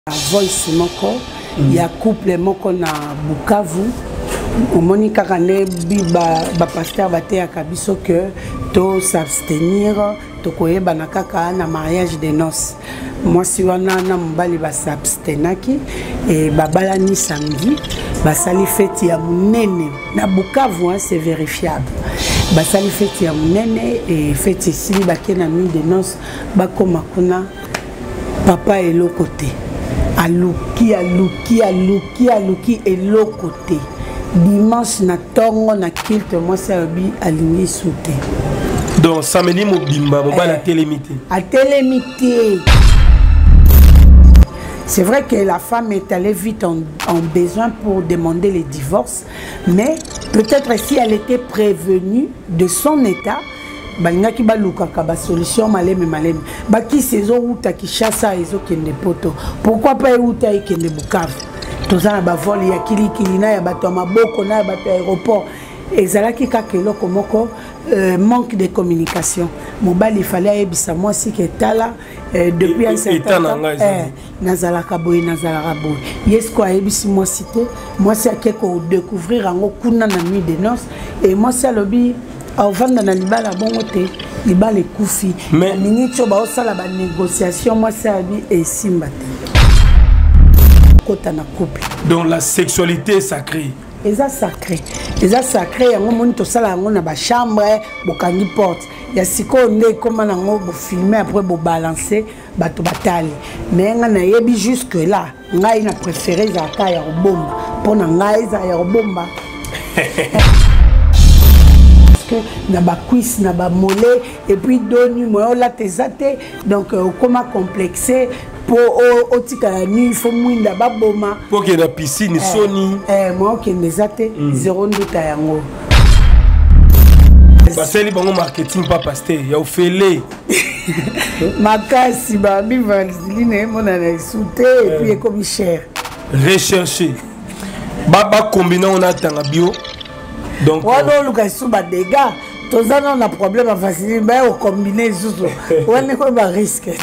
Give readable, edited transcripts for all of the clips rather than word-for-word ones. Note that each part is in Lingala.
Voice moko ya couple moko na Bukavu omoni kaka ne ba pasteur bateyaka biso que to s'abstenir to koyeba na kaka na mariage de noces. Moi si wana na mobali ba s'abstenaki et babalani samedi basali fête ya munene na Bukavu, hein, c'est vérifiable. Basali fête ya munene et fête ici baké na nuit de noces bakoma kuna papa et l'autre côté. Aluki et l'autre côté. Dimanche na tongo na kilte moi ça bi aligné sauté. Donc samedi mobimba boba la télémité. À télémité. C'est vrai que la femme est allée vite en besoin pour demander le divorce, mais peut-être si elle était prévenue de son état, balingaki balukaka ba solution maleme baki saison uta Kinshasa ezo kende poto, pourquoi pas uta ikende Bukavu tozana ba vol ya kilikili na ya bato maboko na ya bato aéroport ezalaki kaka eloko moko manque de communication. Mobali fallait ebisa moi si que tala depuis un certain temps nazalaka boy yesko ebisi moi cité moi c'est que découvrir en kuna na nuit de noces et moi c'est lobby avant de libala bongote libala ekufi mais minitio ba osala ba négociation moi c'est abi et simbate kota na couple. Donc la sexualité est sacrée. Eza sacré yango moni to sala yango na ba chambre bokangi porte ya siko nde koma nango bo filmer après bo balancer bato batali mais nga na yebi jusque là ngai na préféré za ka ya robomba pona ngai za ya robomba na ba cuisse na ba mollet et puis doni moi la tesate donc comment complexé pour otika la nuit il faut mwinda ba boma pour que la piscine soni moi que nezate zéro nduta yango baseli bango marketing pas pasteur ya ofele makasi ba bi vaseline mona na souté et puis comme cher rechercher baba combiner on atanga bio. Donc on luka sous ba dégâts tozana on a problème à vaseline ba au combiner zuzo on est quoi ba risque.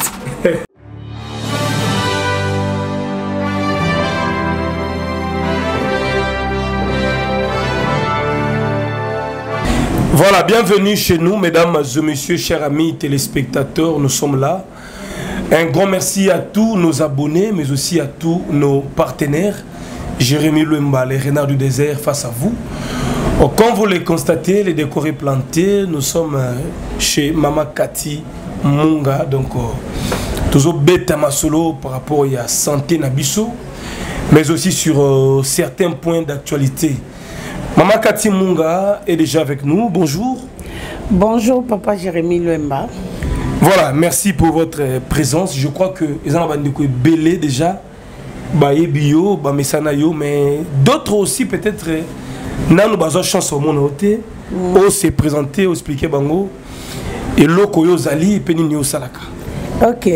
Voilà, bienvenue chez nous, mesdames et messieurs, chers amis téléspectateurs, nous sommes là. Un grand merci à tous nos abonnés, mais aussi à tous nos partenaires. Jérémy Lemba, les renards du désert face à vous. Comme vous le constatez, les décors est plantés. Nous sommes chez Mama Kati Munga, donc toujours bête à solo par rapport à la santé Nabiso, mais aussi sur certains points d'actualité. Mama Kati Munga est déjà avec nous. Bonjour. Bonjour, papa Jérémy Lemba. Voilà, merci pour votre présence. Je crois que les gens ont belé déjà, bio, mesanayo, mais d'autres aussi peut-être. Nous avons chance au monde de se présenter, expliquer bango et lokoyo zali et penini osalaka. Ok.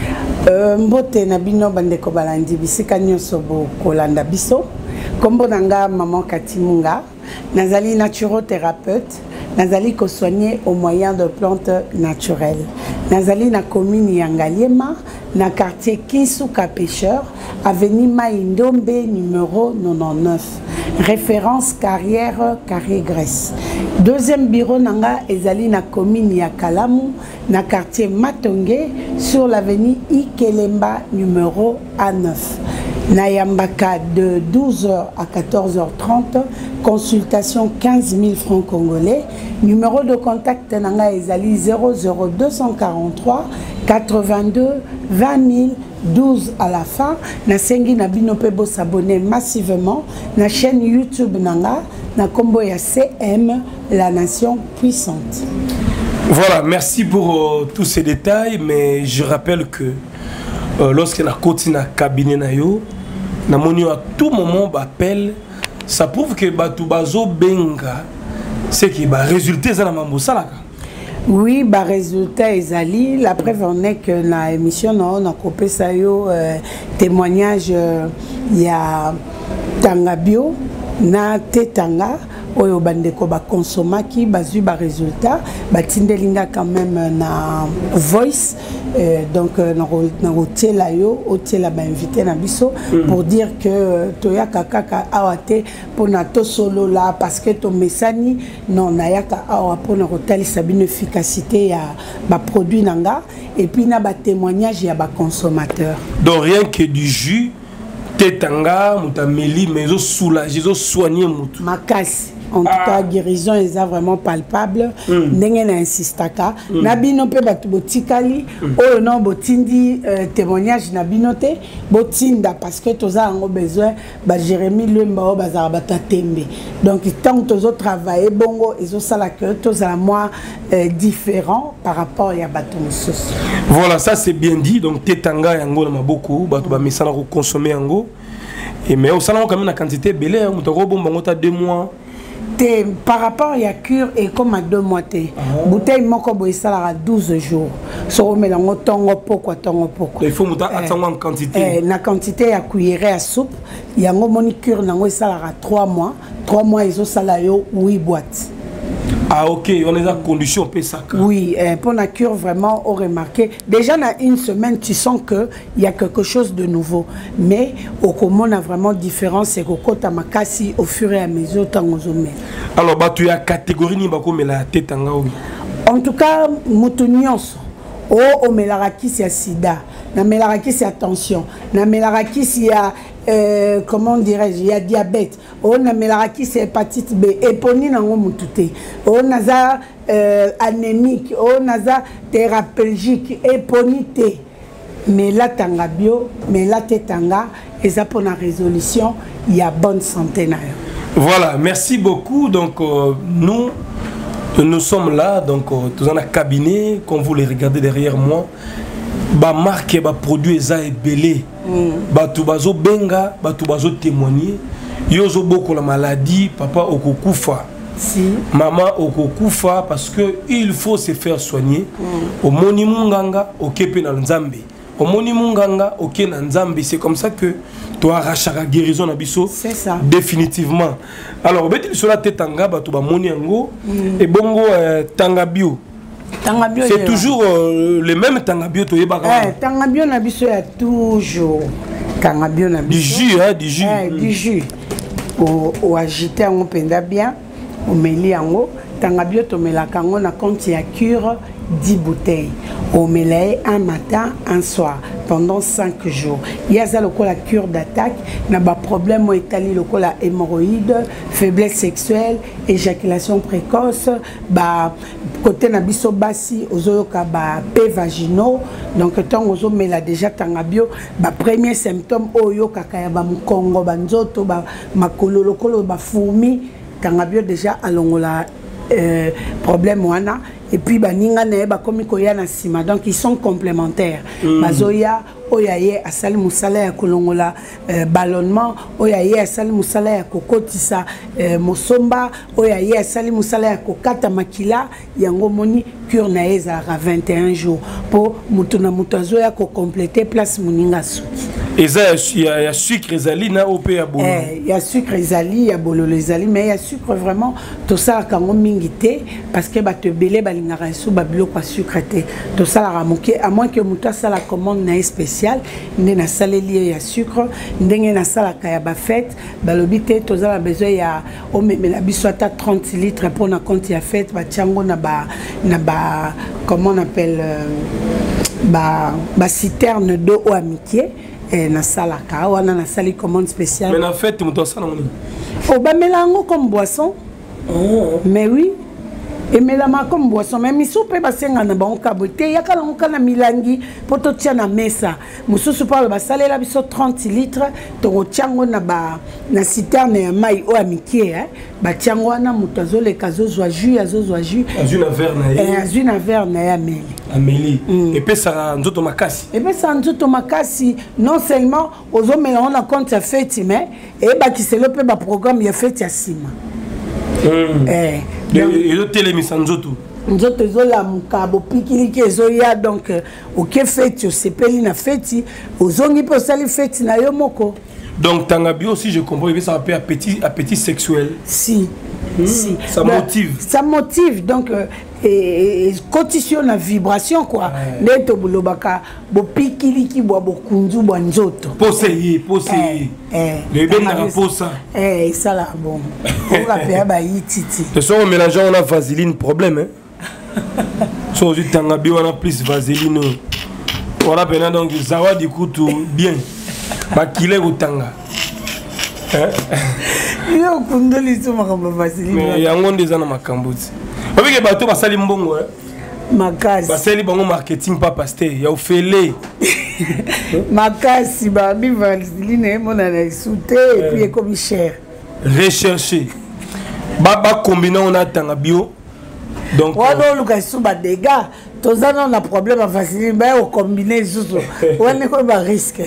Mbote na bino bandeko balandi bisika nyonso bo kolanda biso. Kombo nanga maman Kati Munga, nazali naturothérapeute, nazali ko soigner au moyen de plantes naturelles. Nazali na commune Yangaliema, na quartier Kinsuka Pêcheur, avenue Maïndombe numéro 99. Référence carrière carré Grèce. Deuxième bureau nanga ezali na commune Yakalamu, na quartier Matonge sur l'avenue Ikelemba numéro A9. Nayambaka de 12h à 14h30, consultation 15 000 francs congolais. Numéro de contact nanga ezali 00243 82 20 000 12 à la fin. Na sengi na bino pebo s'abonner massivement na chaîne YouTube nanga na kombo ya CM la nation puissante. Voilà, merci pour tous ces détails, mais je rappelle que lorsque la continue à cabinet na yo na moni à tout moment appel, ça prouve que batu bazo benga c'est qui ba résultat za na mambo salaka. Oui, bah résultat ezali la preuve en est que na émission on a coupé ça yo témoignage ya tanga bio na tetanga oyo bandeko ba consomaki bazui ba résultat batindelinga quand même na voice donc na hôtel yo hôtel ba invité na biso pour dire que toyaka kaka awate pour na to solo là parce que to mesani non nayaka awa pour na hôtel sabine efficacité ya ba produit nanga et puis na ba témoignage ya ba consommateur. Donc rien que du jus tetanga mutameli mais zo soulager zo soigner mutu makasi. En tout cas, guérison est vraiment palpable. N'engé na insistaka. Nabino pe batu botikali. Oh non, botindi témoignage nabino te. Botinda parce que toza ango besoin. Ba Jérémy Lemba o bazara bata tembe. Donc tant que tozo travailler bongo ezo sala que toza moi différent par rapport à batu mususu. Voilà, ça c'est bien dit. Donc tetanga yango na maboko batu ba misala ko consommer yango. Et mais au salon quand même la quantité belé, on t'a bon bango ta 2 mois. Par rapport à la cure et comme à 2 mois bouteille moko boy salara 12 jours so melango tongo poko il faut muta atanga en quantité na quantité à cuillère à soupe yango moni cure nango salara 3 mois iso sala yo 8 boîtes. Ah ok, on est dans condition peut ça. Oui, pour la cure vraiment on remarqué déjà dans une semaine tu sens que il y a quelque chose de nouveau mais au comment on a vraiment différence c'est que quand tu makasi au fur et à mesure tangozome. Alors bah tu as catégorie ni bako mais la tête en tout cas mutunios o melaraki c'est sida na melaraki c'est attention na melaraki c'est comment dirais-je, il y a diabète, on a melaraki c'est hépatite B, époni nango mutute, on a anémique, on a thérapeutique, éponité, mais là tanga bio, mais là tanga, et ça pour la résolution, il y a bonne santé. Voilà, merci beaucoup. Donc nous sommes là, donc tous dans un cabinet, comme vous les regardez derrière moi. Ba marque ba produit eza ebelé batu bazo benga batu bazo témoigner yozo boko la maladie papa okokufa si maman okokufa parce que il faut se faire soigner au moni munganga okepe na nzambe au moni munganga oké na nzambe c'est comme ça que toi arracher la guérison na biso c'est ça définitivement. Alors beti sur la tanga batu ba moni yango et bongo tanga bio. C'est toujours le même tangabio to yebaka. Tangabio na biso ya toujours. Tangabio na biso. Du jus hein, du jus. Du jus. O agiter on penda bien, o meli yango, tangabio to melaka ngo na compte ya cure 10 bouteilles. O melaye un matin, un soir pendant 5 jours. Il y a ça la cure d'attaque, n'a pas problème au étali la hémorroïde, faiblesse sexuelle, éjaculation précoce, bah côté nabiso bassi ozoyoka ba p vaginaux donc tant ozo mela déjà tangabio ba premier symptôme oyo kakaya ba mukongo ba nzoto ba makolo lokolo ba fourmi tangabio déjà alongola problème wana et puis baninga na ba komi koya na sima donc ils sont complémentaires bazoya oyaye asali musala ya kolongola ballonnement oyaye asali musala ya kokotisa mosomba oyaye asali musala ya kokata makila yango moni cure na ezara 21 jours pour mutuna mutazoya ko compléter place muninga suki. Et ça, il y a sucre ezali na OP ya bolo. Il y a sucre ezali, il y a bolo ezali, mais il y a sucre vraiment tout ça kango mingité parce que ba te belé balingara sou ba biloko a sucre té. Tout ça la ramoké à moins que muta ça la commande na spécial, ndé na saleli ya sucre, ndenge na sala ka ya ba fête, ba lobité tout ça la besoin ya o me la biso ata 30 litres pour na compte ya fête ba tiango na ba comment on appelle ba citerne d'eau au amitié. Na salaka wana na sali commande spéciale. Mais en fait tu m'entends ça non? Oh ba melango comme boisson. Mais oui. Et melama comme boisson mais misoupe ba senga na bango kabote yakala ngokana milangi poto tia na mesa. Mususu pa ba salela biso 30 litres to tiango na ba na citerne ya mai o amikie ba tiango wana mutazo le kazo zwa jus azozwa jus. Azuna verre na ye. Azuna verre na ya meli. Amélie. Et puis ça nzoto makasi. Et puis ça nzoto makasi non seulement aux hommes mais on a compte ya fête mais et ba ki se le pe ba programme ya fête ya sima. Et le télémis nzoto. Nzoto zola mukabo pikili ke zoya donc OK fête sepeli na fête ozongi po sali fête na yo moko. Donc tangabio si je comprends ça appelle appétit sexuel. Si. Si. Ça motive. Ça motive. Donc, condition la vibration, quoi. Neto bulobaka, bo pikiliki, bo kunzu, bo nzoto. Posé. Le ben n'a pas ça. Ça là, bon. On va faire baï titi. De son mélangeant, on a vaseline, problème, hein. So, je t'en ai on a plus vaseline. Voilà, maintenant, donc, Zawa, du coup, tout bien. Bah, qu'il est au tanga. Il y a un kundoli sur ma vaseline. Mais il y a un des ans à ma cambouze. Vous voyez que bateau va salir mbongo, hein? Makasi. Va salir bongo marketing pas pasteur. Il y a au fêlé. Makasi, bah, mi vaseline, mon année souté, et puis comme cher. Rechercher. Baba combiné, on a tanga bio. Donc. Voilà, le gars, sous bas dégâts. Tous les ans, on a problème à vaseline, bah, on combine juste. On est comme un risque.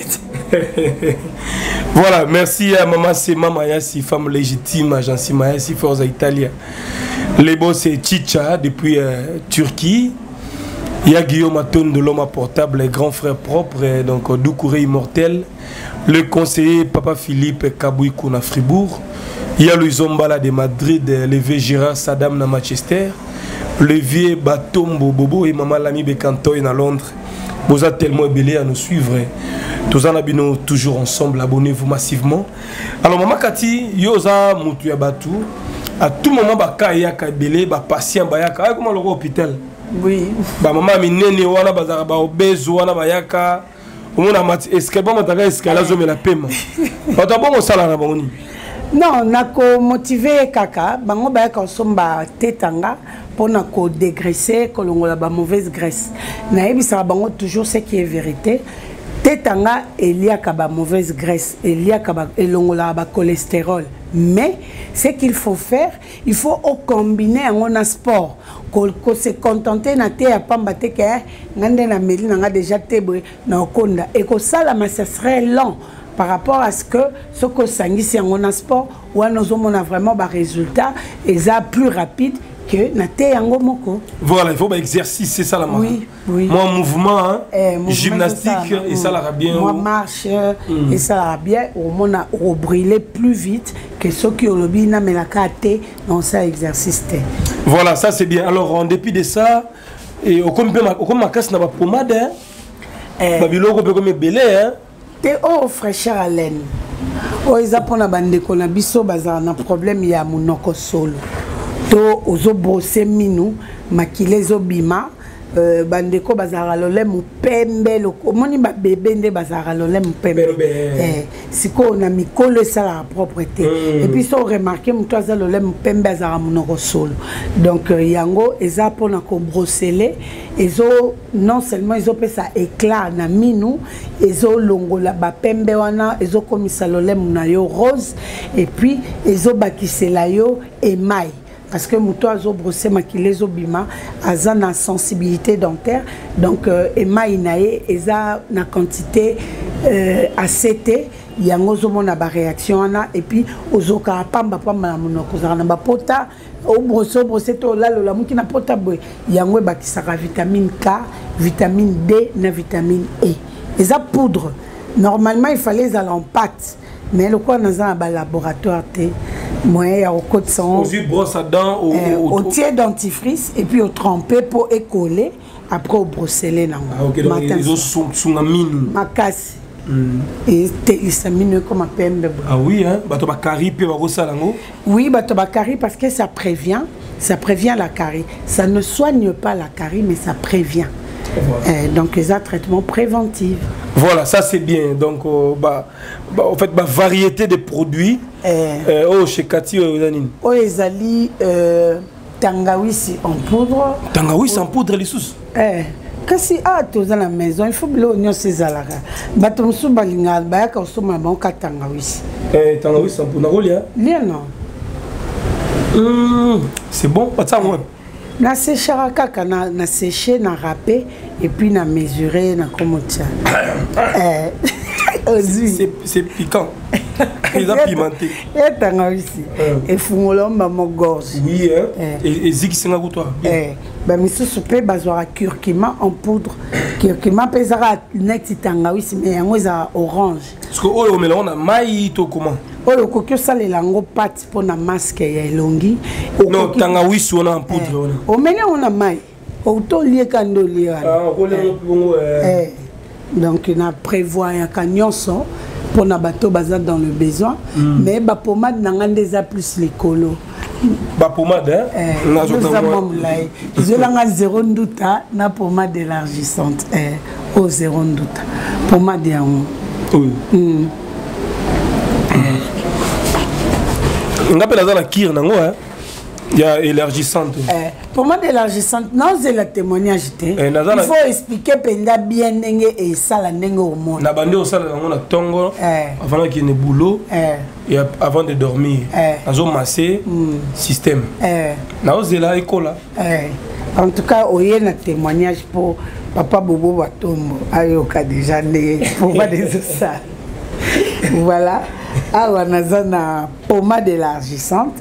Voilà, merci à Maman Sema Mayasi, femme légitime, agence Mayasi, Forza Italia. Les boss, c'est Chicha, depuis Turquie. Il y a Guillaume Atone de l'homme à portable, les grands frères propres, donc Doucouré immortel. Le conseiller Papa Philippe Kabouikou à Fribourg. Il y a Louis Zombala de Madrid, le vieux Gérard Saddam à Manchester. Le vieux Batombo Bobo et Maman Lami Bekantoy à Londres. Vous êtes tellement belé à nous suivre. Tous en abino toujours ensemble. Abonnez-vous massivement. Alors Maman Kati, yoza mutu ya batu. À tout moment baka yaka belé, ba patient ba yaka. Comment le hôpital? Oui. Ba maman mi nene wana bazara ba obèse wana ba yaka. Omona mat escalier ba mataka escalier zo me la pema. Ba ta bon sala na boni. Non, nako motivé kaka, bango ba yaka somba tetanga. Pour nous dégraisser, que l'on a la mauvaise graisse. Naïbisa bango toujours ce qui est vérité. Tetanga, il y a la mauvaise graisse, il y a le cholestérol. Mais ce qu'il faut faire, il faut combiner un sport. Qu'on se contenter na te apamba te ke ngande na meli na déjà tebwe na okonda et que ça ça serait lent par rapport à ce que ce que sangisi en sport ou à nos hommes on a vraiment des résultats et ça plus rapide que na te yango moko. Voilà, il faut un exercice, c'est ça la marque. Oui, oui. Moi mouvement, hein, mouvement gymnastique ça, et ça la bien. Moi marche et ça la bien au monde a brûler plus vite que ceux qui ont le bina mais la kate dans ça exercice. Voilà, ça c'est bien. Alors en dépit de ça et au comme ma casse n'a pas pommade hein. Babilo peut comme belé hein. Te oh fraîcheur à laine. Oh ils apprennent bande ko na biso bazar na problème ya monoko solo. To ozo brosser minou makile zo bima bandeko bazara lolem pembe loko moni ba bébé nde bazara lolem pembe siko na mikolo ça la propreté et puis so remarquer muto za lolem pembe bazara monoko solo donc yango eza pona ko brosseler ezo non seulement ezo pesa éclat na minou ezo longola ba pembe wana ezo komisa lolem na yo rose et puis ezo bakisela yo émail. Parce que muto azo brosser makile zo bima aza na sensibilité dentaire donc émail nae eza na quantité ACT yango zo mona ba réaction ana et puis ozoka pamba pamba na monoko za na ba pota au brosser to la la muki na pota boy yango ba kisaka vitamine K, vitamine D na vitamine E. Eza poudre. Normalement il fallait les en pâte mais le quoi dans un laboratoire té moyen au côté sang au brosse à dents au tiers dentifrice et puis au tremper pour écoller après au brosser les nango. Ah OK donc ils ont son amine makasi et télistamine comme un pembe. Ah oui hein bato ba carie pe ba rosalango. Oui bato ba carie parce que ça prévient la carie. Ça ne soigne pas la carie mais ça prévient. Voilà. Donc les traitements préventifs. Voilà, ça c'est bien. Donc en fait variété de produits. Oh chez Cathy Odanine. Oh ezali tangawisi en poudre. Tangawisi en poudre les sous. Kasi tous à la maison, il faut que l'oignon s'ézalaga. Batom sou balinga ba ka soma ba ka tangawisi. Tangawisi en poudre rolia. Bien non. C'est bon, pas ça moi. Na sécher kaka na sécher na râper et puis na mesurer na comment ça. C'est piquant. Ils ont pimenté. Et tanga aussi. Et fungolomba mo gorge. Oui hein. Et ziki singa toi. ba misusu pe bazwara curcuma en poudre curcuma pe ezaka neti tangawisi mais yango eza orange parce que oyo omela na mai to comment oyo okoki osalela yango pate mpona maske ya elongi non tangawisi wana en poudre wana omeli yango na mai otolieka nde olie wana donc na prévoyaka nyonso mpona bato baza dans le besoin mais bapomade nanga nde eza plus likolo bapomade nazoza mwa molai ezolanga zéro nduta na pomade élargissante o zéro nduta pomade yango nga mpe naza na kire nango il y a élargissante pomade élargissante nazela témoignage te il faut expliquer penda bien ndenge esala ndenge omona na bande osala nango na tongo avant nakende boulot et avant de dormir nazomasse système naozela ekola en tout cas oye na témoignage pour papa Bobo Batombo ayoka déjà nde pomade ezosala voilà awa naza na pomade élargissante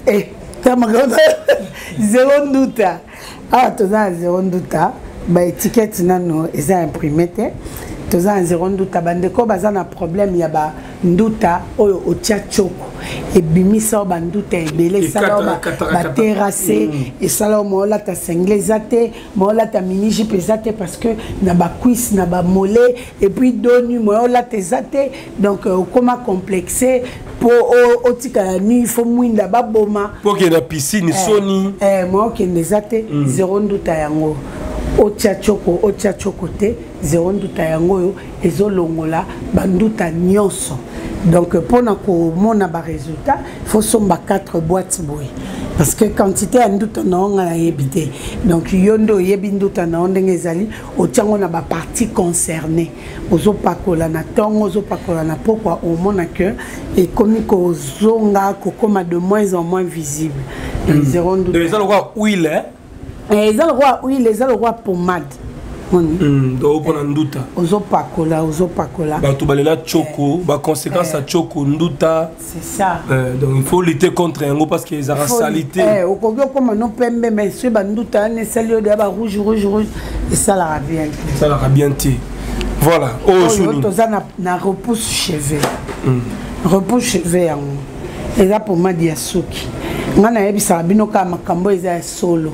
zéro nduta awa toza na zéro nduta baétiquette nano eza imprimé te toza na zéro nduta bandeko baza na problème ya banduta oyo otia tioko ebimisa o banduta ebele esala o baterrasse esala o moolata sengle eza te moolata mini jupe eza te parce que na bacuisse na bamole et puis donu moolata eza te donc okoma complexé po otikala nuit il faut mwinda baboma po ke na piscine soni moi okende eza te zéro nduta yango otia tioko te zéro nduta yango oyo ezolongola banduta nyonso donc mpona komona barésultat il faut somba 4 boîtes boye parce que quantité ya nduta nao nga nayebi te donc yo nde oyebi nduta nao ndenge ezali otiango na bapartie concernée ozopakola na ntongo ozopakola na pokwa omona ke ekomi kozonga kokoma de moins en moins visible zéro nduta eza lokwa huile eza lokwa huile eza lokwa pomade donc mpona nduta ozopakola bato balela tioko baconséquence ya tioko nduta c'est ça donc il faut lutter contre yango parce que ezaka salité okoki okoma no pembe mais soki banduta wana esali oyo ya barouge esalaka bien te voilà oyo toza na repousse cheveux repousse cheveux yango eza pomade ya suki nga nayebisaka bino kaka makambo eza ya solo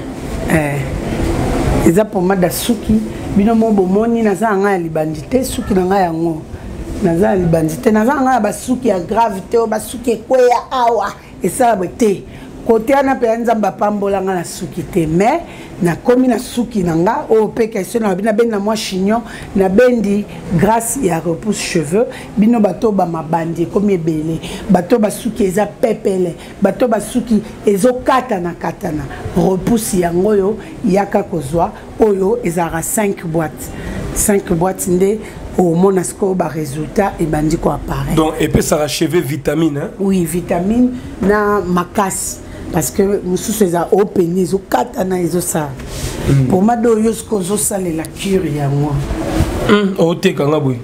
eza pomade ya suki bino mo bomoni naza na ngai ya libandi te suki na ngai yango naza na libandi te naza na ngai ya basuki ya grave te oyo basuki ekweya awa esala boye te kote wana mpe ya nzambe apambola ngai na suki te mais nakomi na suki na nga oyo mpe question na bino nabendi na mwa chignon nabendi grâce ya repousse cheveux bino bato bamabandi ekomi ebele bato basuki eza pepele bato basuki ezokatana repousse yango oyo yaka kozwa oyo ezalaka 5 boîtes nde omona sikoyo barésultat ebandi koapparaître donc epesaka cheveux vitamine oui vitamine na makasi parce que mosusu eza openi ezokatana ezosala pomade oyo siko ozosalela cure yango otekanga boye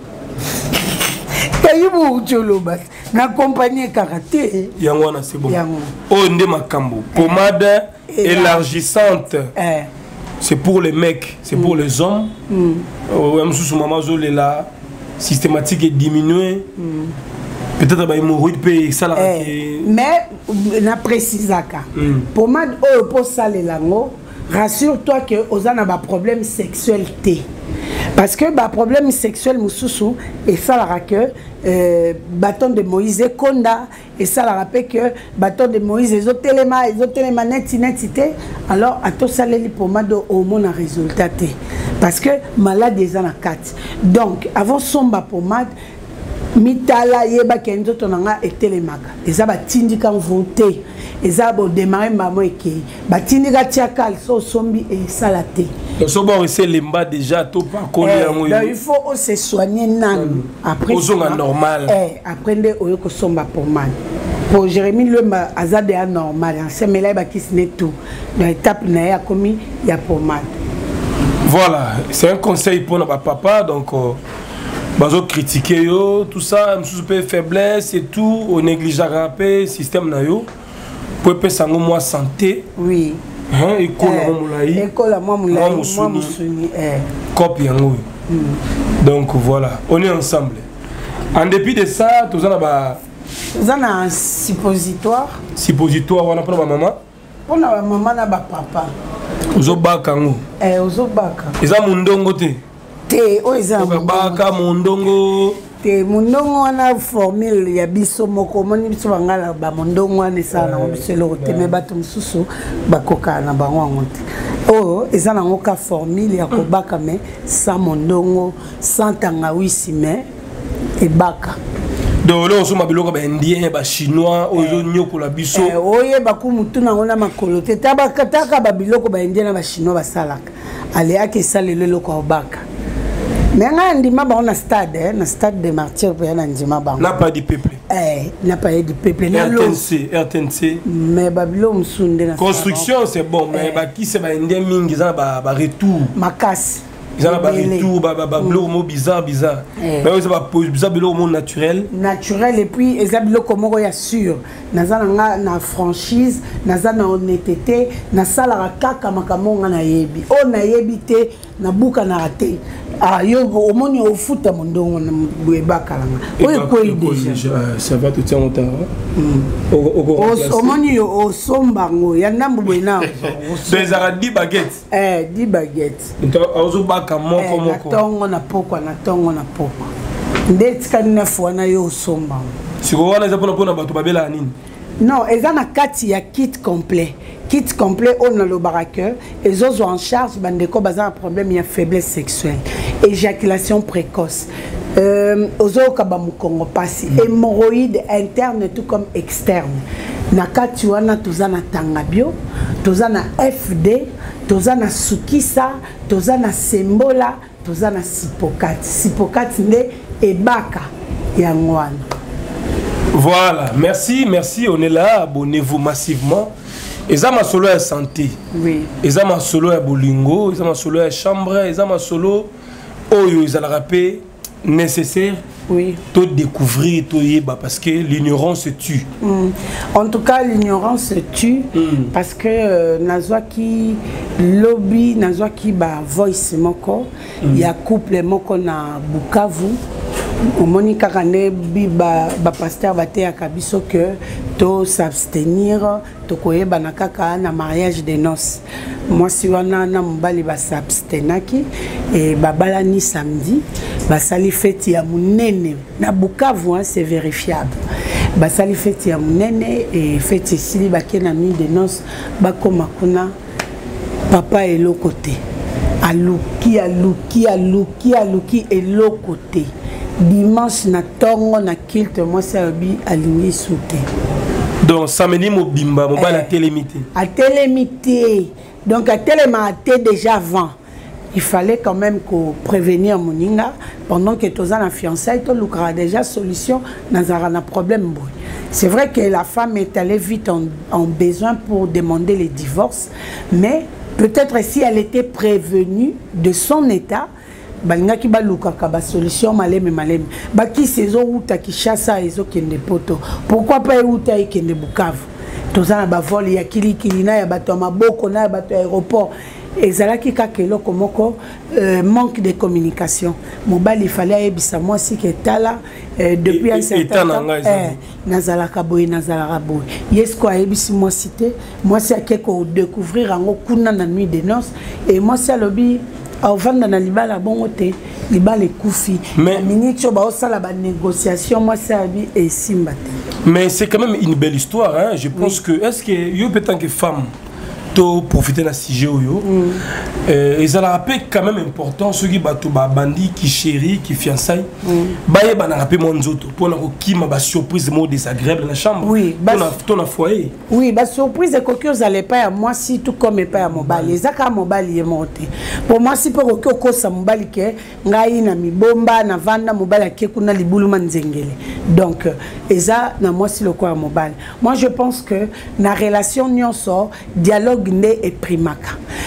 kayibu uti oloba na compagnie kaka te yango wana c'est bon oyo nde makambo pomade élargissante c'est pour les mecs c'est pour les hommes mosusu mama ozolela systématique et diminué peut-être ba hémorroïde pe ça la mais na précisaka pomade oyo po salela ngo rassure-toi que ozana ba problème sexuel té parce que ba problème sexuel mususu et ça la que bâton de Moïse konda et ça la rappelle que bâton de Moïse ezotelema neti té alors ato saleli pomade au mon résultat té parce que malade des na 4 donc avant somba pomade mitala yeba kenzo tonanga etelemaka eza batindika voter eza bo démarrer maman eke batindika tiakal so sombi et salate so bon c'est lemba déjà to pas connait yango il faut se soigner nan après ozonga normal après nde oyo ko somba pomade pour Jérémie Lemba azade ya normal c'est melay ba kisne tout dans étape na ya komi ya pomade voilà c'est un conseil pour notre papa donc bazo critiquer yo tout ça sous peu faiblesse et tout au négligeable système na yo pour pe sango moi santé oui École à moi Moulaï. Copie donc voilà, on est ensemble. En dépit de ça, tous on a un suppositoire. Suppositoire, on a pour ma maman. On a ma maman na ba papa. Ozobaka ngo. Ozobaka. Eza mundongo te. Te, eza baka mundongo. Te mundongo wana formule ya biso moko moni biso bangala ba mundongo wana sana biso lo te me bato mususu bakoka na bango ngote. Oh, eza na ngoka formule ya kobaka me sans mundongo, sans tangawisi me et baka. Donc là on se mabilo comme indien, ba chinois, ozo nyoko la biso. Oye bakumu tuna ngona makolo te tabakataka ba biloko ba indien na ba chinois ba salaka. Ale ake salele loko obaka. Mais on a stade de martyrs pour n'a pas de peuple. N'a pas de peuple. RTNC. Mais Babylone Sunde. Construction c'est bon, mais qui c'est indien mingi ça ba retour. Makas. Ils ont un retour, bah bizarre. Mais ils ont un naturel. Naturel et puis ils ont comment il y a sûr. Na franchise, na honnêteté, na sala kaka makambo na yebi. O na yebite na buka na raté. Ah yo au moni au foot à mon don na buebaka langa. Oye quoi déjà. Ça va tout en temps. Au moni au sombango ya ndambu bwena. Des ara 10 baguettes. 10 baguettes. Donc auzo baka moko. Na tongo na poko. Ndeti kanina fwana yo sombango. Siko wana za pona bato babela nini? Non, ils ont un kit complet. Kit complet, on a le baraqueur. Ils ont en charge un problème, il y a faiblesse sexuelle. Éjaculation précoce. Ils ont hémorroïdes internes tout comme externes. Nakati wana tozana tangabio, tozana FD, tozana sukisa, tozana sembola, tozana sipokati. Sipokati nde ebaka yangwana. Voilà, merci, on est là, abonnez-vous massivement. Et ça ma solo à santé. Oui. Et ça ma solo à bolingo, et ça ma solo à chambre, et ça ma solo oyo ils rappel nécessaire. Oui. Tout découvrir, tout yeba parce que l'ignorance tue. En tout cas, l'ignorance tue parce que nazwaki lobby, nazwaki ba voice moko, il y a couple moko na Bukavu. Omoni kakane biba ba pasteur baté akabiso que to s'abstenir to koyeba na kaka na mariage de noces. Moi si wana na mbali ba s'abstenaki et babala ni samedi ba sali fête ya munene na Bukavu hein, c'est vérifiable. Ba sali fête ya munene et fête sili ba kena nuit de noces ba koma kuna papa et l'autre côté. Aluki et l'autre côté. Dimanche na tongo na kilte moi c'est aligné sauté. Donc samedi mobimba mobile à télémité. À télémité. Donc à télématé déjà avant. Il fallait quand même qu'on prévenir moninga pendant que tous en fiançailles tout lucra déjà solution dans un problème. C'est vrai que la femme est allée vite en besoin pour demander le divorce, mais peut-être si elle était prévenue de son état balingaki baluka ka solution maleme baki saison uta Kinshasa ezo kende poto pourquoi pas uta ikende Bukavu tozana ba vol ya kilikili na ya bato maboko na ya bato aéroport ezalaki ka keloko moko manque de communication mobali fallait ebisa moi si que tala depuis un certain temps nazalaka boy yes quoi ebisi moi cité moi c'est quelque découvrir en kuna na nuit de noces et moi c'est lobby avant dans libala bongote libala koufi mais minute ba osala ba négociation moi ça bi et simbate. Mais c'est quand même une belle histoire hein, je pense que est-ce que yo peut-être que femme to profiter de sujet yo et ça rappelle quand même important ceux qui bato ba bandi qui chéri qui fiançailles ba ye ba na rappel mon nzoto pour na kokima ba surprise mo désagréable na chambre oui ton na foyer oui ba surprise ko que vous allez pas à moi si tout comme pas à mobali ezaka mobali est monté pour moi si pour que ko sa mobali ke ngai na mibomba na vanda mobali ke kuna libulu manzengele donc eza na moi si le quoi mobali moi je pense que na relation nyonso dialogue né et primaka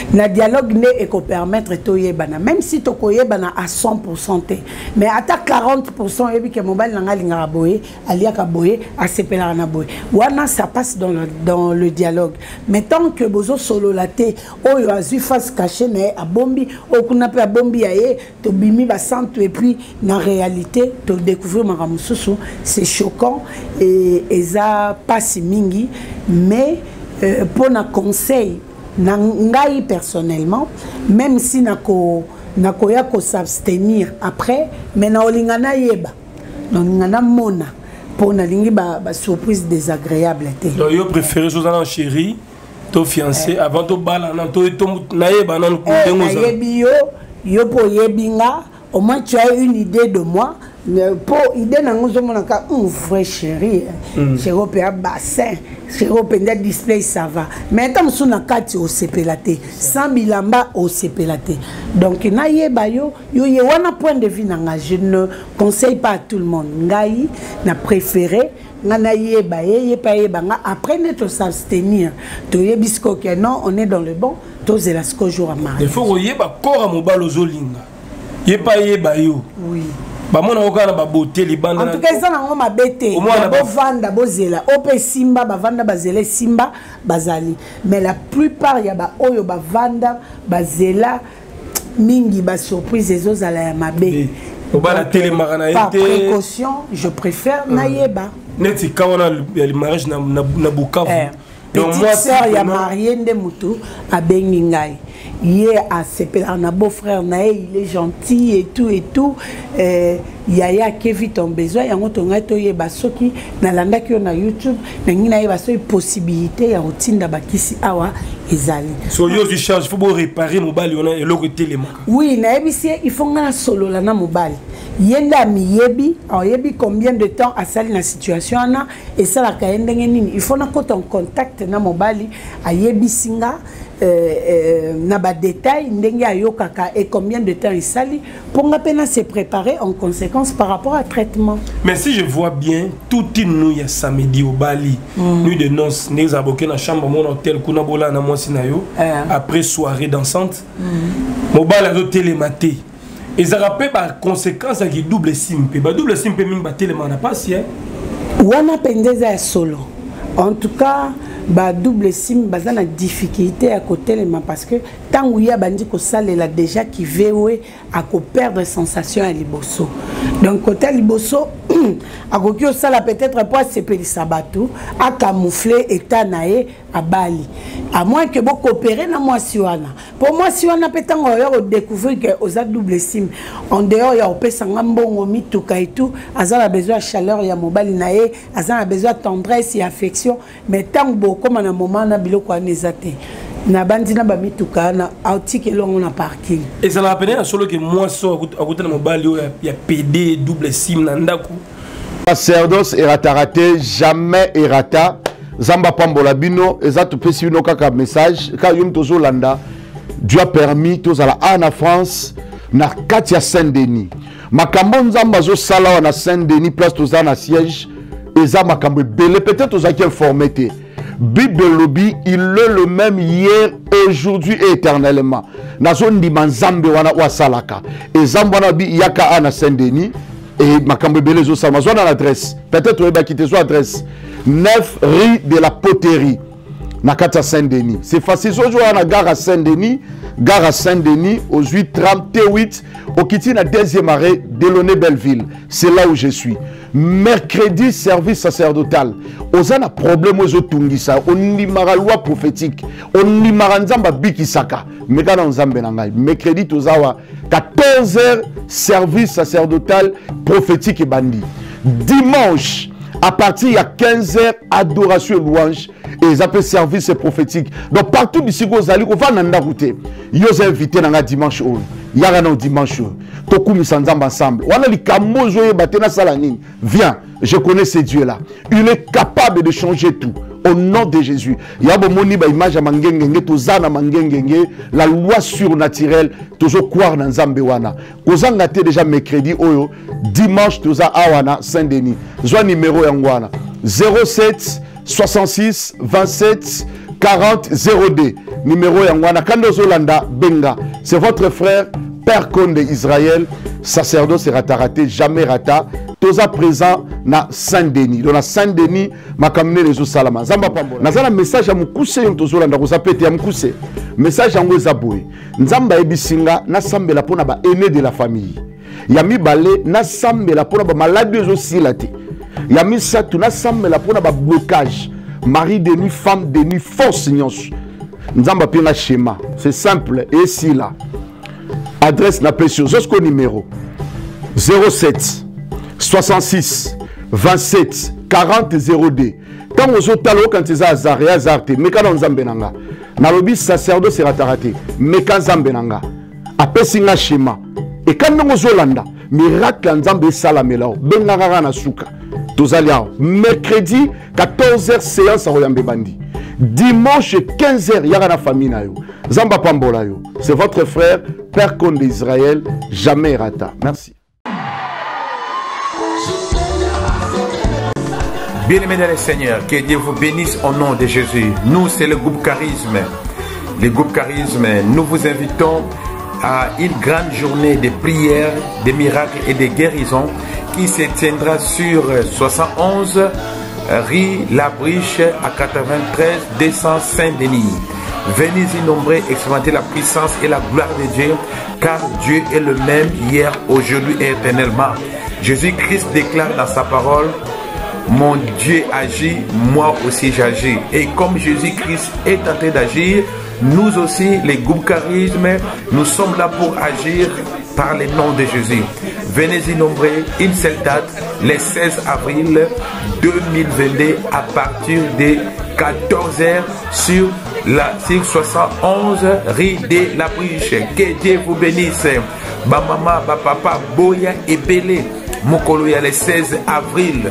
na dialogue ne eko permettre to yebana même si to ko yebana à 100% mais à 40% yebi ke mobile nanga linga boye aliaka boye asepela na boye wana ça passe dans le dialogue mais tant que bozo solo laté oyo azui face caché mais a bombi okuna pe a bombi yaé to bimi ba centre et puis na réalité to découvrir maramususu c'est choquant et ça passe mingi mais pour un conseil ngai personnellement même si nako s'abstenir après mais na olingana yeba na mona pour na lingi ba surprise désagréable donc yo préféré chose en chérie to fiancé avant to bala na to na yeba na ndengoza yebi yo po yebinga au moins tu as une idée de moi. Pour idée nangozo monaka vrai chéri chéri à bassin chéri à display ça va mais tant sous na kati au sepelate sans bilamba au sepelate donc na yeba yo wana point de vue nanga je ne conseille pas à tout le monde ngai na préféré na yeba nga après ne s'abstenir to yebisko que non on est dans le bon to zelasko jour à mariage il faut yeba kora mobalo zolinga yeba yo oui. En tout cas, ça n'a pas bêté. Vanda bozela, ope simba, vanda bazele simba, bazali. Mais la plupart y a ba oyo ba vanda bazela mingi ba surprise les autres à la mabe. Par précaution, je préfère naïeba. Neti quand on a le mariage na Bukavu. Petite sœur y a marié ndemutu à Bengingai. Hier à Sepela, na beau-frère naé, il est gentil et tout. Yaya Kevin ton besoin, yango tonga to yeba soki na landa ki na YouTube, na ngina yeba so possibilité ya otinda bakisi awa ezali. So yo du charge, faut réparer mobile on a eloko telema. Oui, na yebisi il faut ngana solo la na mobile. Yenda mi yebi, yebi combien de temps a sali na situation ana et ça la kaendenge nini. Il faut na ko en contact na mobile a yebi singa na ba détail ndenge ayokaka et combien de temps il sali pour nga pena se préparer en conséquence par rapport à traitement. Mais si je vois bien tout nous il y a samedi au Bali nuit de noces nous aboké na chambre mon hôtel kuna bola na moi sinayo après soirée dansante mobile a télématé et ça rappelle par conséquence qui double simpe ba double simpe ming ba téléma na pas si wana pendeza solo en tout cas ba double sim baza na difficulté à côté les mains parce que tant où il y a bandi ko salela déjà qui veut à ko perdre sensation à liboso donc côté liboso a kokio sala peut-être pas se peli sabato a camoufler état naé à Bali à moins que beaucoup coopérer na moi siwana pour moi siwana petango yo découvrir que aux double sim en dehors ya opesa ngambongo mituka et tout azala besoin de chaleur ya mobile naé azala besoin de tendresse et affection mais tant comme à un moment na biloko anezate na bandina ba mituka na autike longo na parking et ça rappelle solo que moi so à côté de mobile il y a PD double sim na ndaku sacerdoce erata jamais erata zamba pambola bino ezatu pesi bino kaka message ka yum tozo landa Dieu a permis tous à la en France na Katia Saint-Denis makambo nzamba zo sala na Saint-Denis place toza na siège eza makambo belé peut-être aux acquis informés Bible lobby, il est le même hier, aujourd'hui et éternellement. Nazo ndima nzambe wana wa salaka. Et zambana bi yaka ana Saint-Denis et makambe belezo salma. Zo na l'adresse. Peut-être vous quitter son adresse. 9 rue de la Poterie. Nakata Saint-Denis. C'est facile. Zo na gare à Saint-Denis. Gare à Saint-Denis, aux 8h38, au Kiti, na deuxième arrêt, Delaunay Belleville. C'est là où je suis. Mercredi, service sacerdotal. Aux un problème aux Tungisa, on n'y mara loi prophétique, on n'y mara nzamba bikisaka. Megana nzambe nangai. Mercredi, tozawa 14h, service sacerdotal prophétique et bandi. Dimanche, à partir de 15h, adoration et louange. Et ils appellent service prophétique. Donc partout d'ici, vous allez, on va nanda route. Ils ont invité dans dimanche. Il y a un dimanche. Toku misandam ensemble. On a les kamozo et batena salanine. Viens, je connais ce Dieu-là. Il est capable de changer tout. Au nom de Jésus. Il y a une image à mangengenge, tozana mangengenge, la loi surnaturelle, toujours croire dans Zambewana. Kozanga te déjà mercredi, oyo, dimanche, toza awana, Saint-Denis. Zwa numéro yangwana. 07 66 27 40 02 numéro Yangwana. Kando Zolanda Benga. C'est votre frère, Père Conde Israël, sacerdoce Rataraté, jamais rata. Toza présent na Saint-Denis. Dans Saint-Denis, ma kamine les Salama. Zamba Pambo. Nazana message à Mukuse yon Tozolanda. Vous appelez à Mukuse. Message à Mwezaboué. Nzamba Ebisinga, na sambela pona ba aîné de la famille. Yami balé, na sambela pona ba malade aussi laté. Yami satou, na sambela pona ba blocage. Mari de nuit, femme de nuit, force nyonso. Nzamba pina schéma. C'est simple. Et ici là. Adresse na pression. Jusqu'au numéro 07 66 27 40 02. Quand vous êtes allé quand ils ont azarté, mais quand on zambenanga, na lobi sacerdoce Rataraté, mais quand zambenanga, après singa schéma. Et quand nous Zolanda, miracle nzambe salamela, benanga na suka. Tozalia mercredi 14h séance à Royambe Bandi. Dimanche 15h yara na famille na yo. Zamba Pambola yo. C'est votre frère Père Conde d'Israël, jamais rata. Merci. Bien-aimés dans le Seigneur, que Dieu vous bénisse au nom de Jésus. Nous, c'est le groupe Charisme. Le groupe Charisme, nous vous invitons à une grande journée de prières, de miracles et de guérisons qui se tiendra sur 71 rue La Briche à 93 200 Saint-Denis. Venez-y nombreux expérimenter la puissance et la gloire de Dieu, car Dieu est le même hier, aujourd'hui et éternellement. Jésus-Christ déclare dans sa parole: mon Dieu agit, moi aussi j'agis. Et comme Jésus-Christ est en train d'agir, nous aussi, les groupes Charisme, nous sommes là pour agir par le nom de Jésus. Venez-y nombreux, une seule date, le 16 avril 2022 à partir de 14h sur la 71 rue de La Briche. Que Dieu vous bénisse. Ba maman, ba papa, boya et belé. Mokolo ya le 16 avril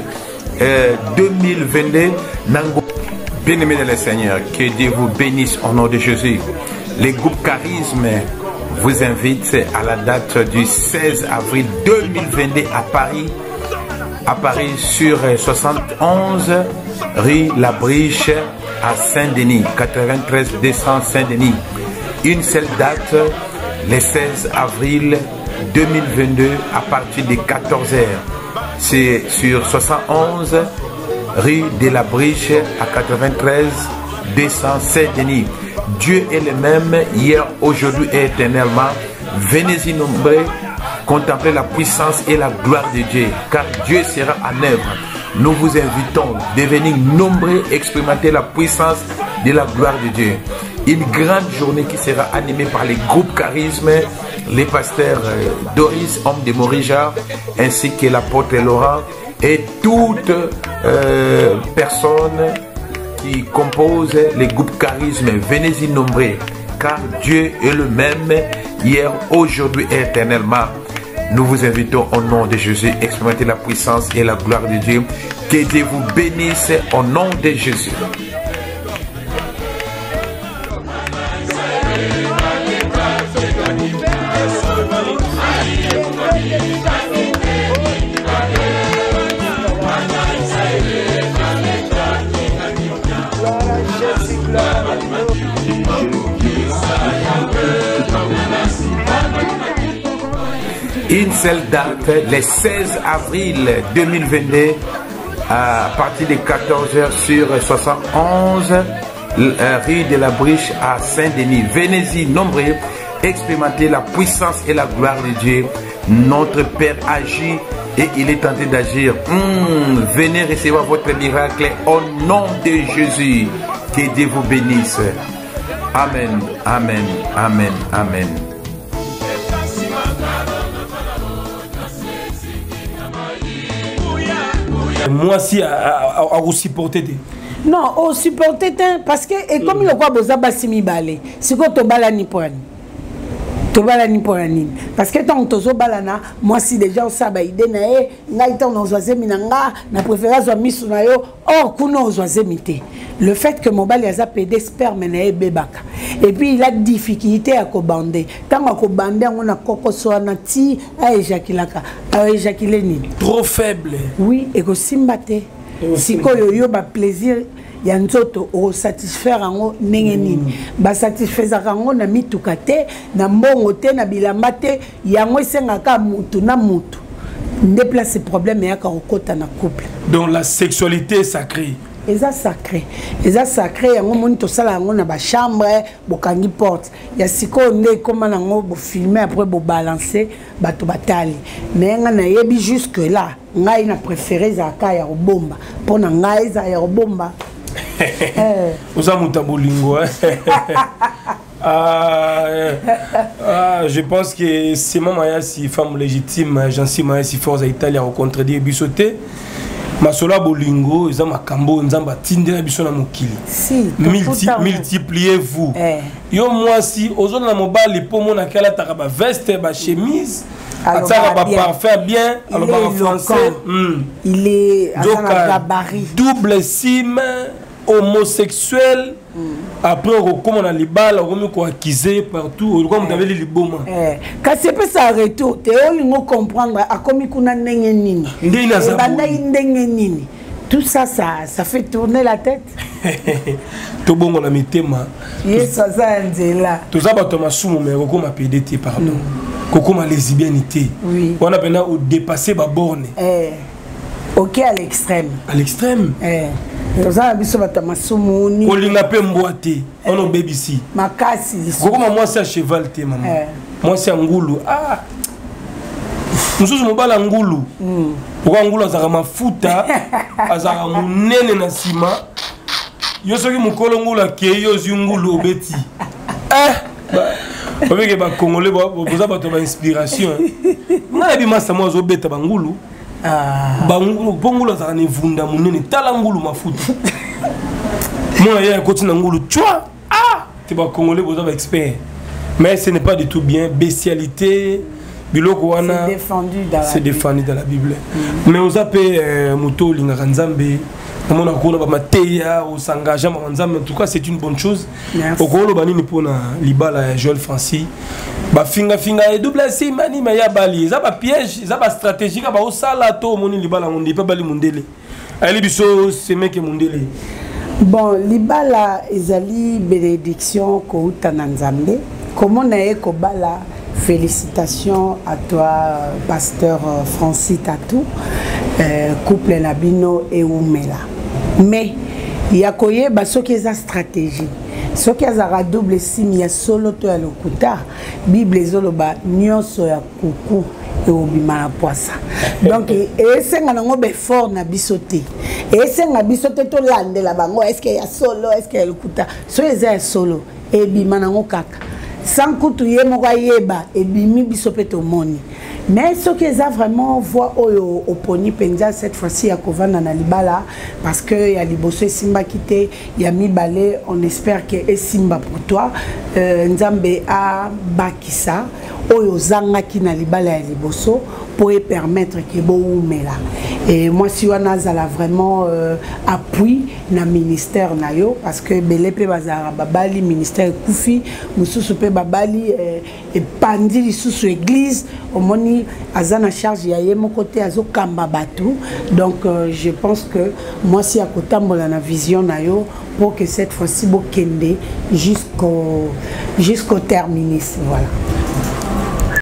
2022. Bien-aimés dans le Seigneur, que Dieu vous bénisse au nom de Jésus. Les groupes Charisme vous invitent à la date du 16 avril 2022 à Paris sur 71 rue La Briche à Saint-Denis, 93 200 Saint-Denis. Une seule date, le 16 avril 2022 à partir de 14h. C'est sur 71 rue de La Briche à 93 200 Saint-Denis. Dieu est le même hier, aujourd'hui et éternellement. Venez-y nombreux contempler la puissance et la gloire de Dieu, car Dieu sera en œuvre. Nous vous invitons à devenir nombreux, expérimenter la puissance de la gloire de Dieu. Une grande journée qui sera animée par les groupes Charisme, les pasteurs Doris, homme de Morija, ainsi que l'apôtre Laurent et toute personne qui compose les groupes Charisme. Venez-y nombreux, car Dieu est le même hier, aujourd'hui et éternellement. Nous vous invitons au nom de Jésus à expérimenter la puissance et la gloire de Dieu. Que Dieu vous bénisse au nom de Jésus. Une seule date, le 16 avril 2022, à partir de 14h sur 71 rue de La Briche à Saint-Denis. Venez-y nombreux, expérimenter la puissance et la gloire de Dieu. Notre Père agit et il est tenté d'agir. Venez recevoir votre miracle au nom de Jésus. Que Dieu vous bénisse. Amen, amen, amen, amen. Moi si à vous supporter. Non, au supporter parce que et comme le quoi boza basimi balé, c'est quoi to bala ni poani. To bala ni poani. Parce que tant tozo balana, moi si déjà on saba idée na e, ngai tant on zoise minanga, na préférence wa misu na yo, or kuno zoise mité. Le fait que mon bal yaza pédé sperme na e bebaka. Et puis il a difficulté à kobander. Tant à kobander on a koko soana ti a éjaculaka, a éjaculer ni. Trop faible. Oui, et que simbate. Si ko yo yo ba plaisir ya nzoto o satisfaire yango ndenge nini ba satisfaire yango na mituka te na mbongo te na bilamba te yango esengaka mutu na mutu nde place problème ya ka okota na couple. Donc la sexualité est sacrée. Eza sacré yango moni to sala yango na ba chambre bokangi porte ya siko nde koma nango bo filmer après bo balancer bato batali mais nga na yebi jusque là ngai na préféré za ka ya robomba pona ngai za ya robomba oza mutabolingo je pense que c'est maman si femme légitime j'en suis maman si force à Italie à rencontrer des bisoté Masola bolingo eza makambo nzamba tindela biso na mokili. Si, multipliez-vous. Yo moi si ozona na mobali po mona kala taka ba veste ba chemise, ataka ba parfum bien, alors en français. Il est à gabarit. Double sim homosexuel. Après comme on a les balles, on ko acquisé partout, comme vous avez les liboma. Quand c'est pas ça retour, tu on comprendre à comme kuna ndenge nini. Banda ndenge nini. Tout ça ça fait tourner la tête. Tout bon on a mis tema. Yes ça nzela. Tout ça ba to masumu mais ko ma PDT pardon. Ko ma lesbianité. Oui. On a maintenant dépasser ba borne. OK à l'extrême. À l'extrême. Toza biso batamasumu ni kolinga pe mboate ono BBC makasi kokoma moi c'est cheval te maman moi c'est ngulu mususu mobala ngulu kwa ngulu azaka mafuta azaka munene na sima yo soki mukolo ngulu akeyo zingulu obeti Parce ba congolais boza bato ba inspiration na bi masa moi zo beta bangulu bangulu bongulu za ne vunda munene tala ngulu mafuta moi ya koti na ngulu twa te ba congolais boza ba expert mais ce n'est pas du tout bien bestialité biloko wana c'est défendu dans la Bible mais on appelle moto linga nzambe on a kona ba mateya au s'engager ma nzambe en tout cas c'est une bonne chose okolo banini pona libala Joël Francis ba finga et double sim mani mais ya bali za ba piège za ba stratégie ka ba osala to moni libala monde pas bali mondele ali biso c'est mec mondele bon libala ezali bénédiction ko utana nzambe comment na eko bala. Félicitations à toi, pasteur Francis Tatou, couple Nabino et Oumela. Mais il y a quoi ce qui est la stratégie. Ce qui est la double sim, il y a solo to ya lokuta, Bible zoloba nyonso ya kuku et obima poissa. Donc et c'est un ngobe fort na bisoté. Et c'est un bisoté to lande la bango. Est-ce qu'il y a solo, est-ce qu'il y a lokuta? So est solo et bima nango kaka. Sans kutu ye moko yeba et bimi bisopeto moni mais ce que ça vraiment voit au poni penja cette fois-ci à kovana na libala parce que il y a liboso simba quitté il y a mi balé on espère que est simba pour toi nzambe a bakisa oyo zanga ki na libala ya liboso pour permettre que bo umela et moi si wana zala vraiment appui na ministère na yo parce que belepe bazara babali ministère kufi mususu pe babali et pandi lisusu église au moni azana charge ya yemo côté azo kamba batu donc je pense que moi si akotambola na vision na yo pour que cette fois-ci bo kende jusqu'au terminus voilà.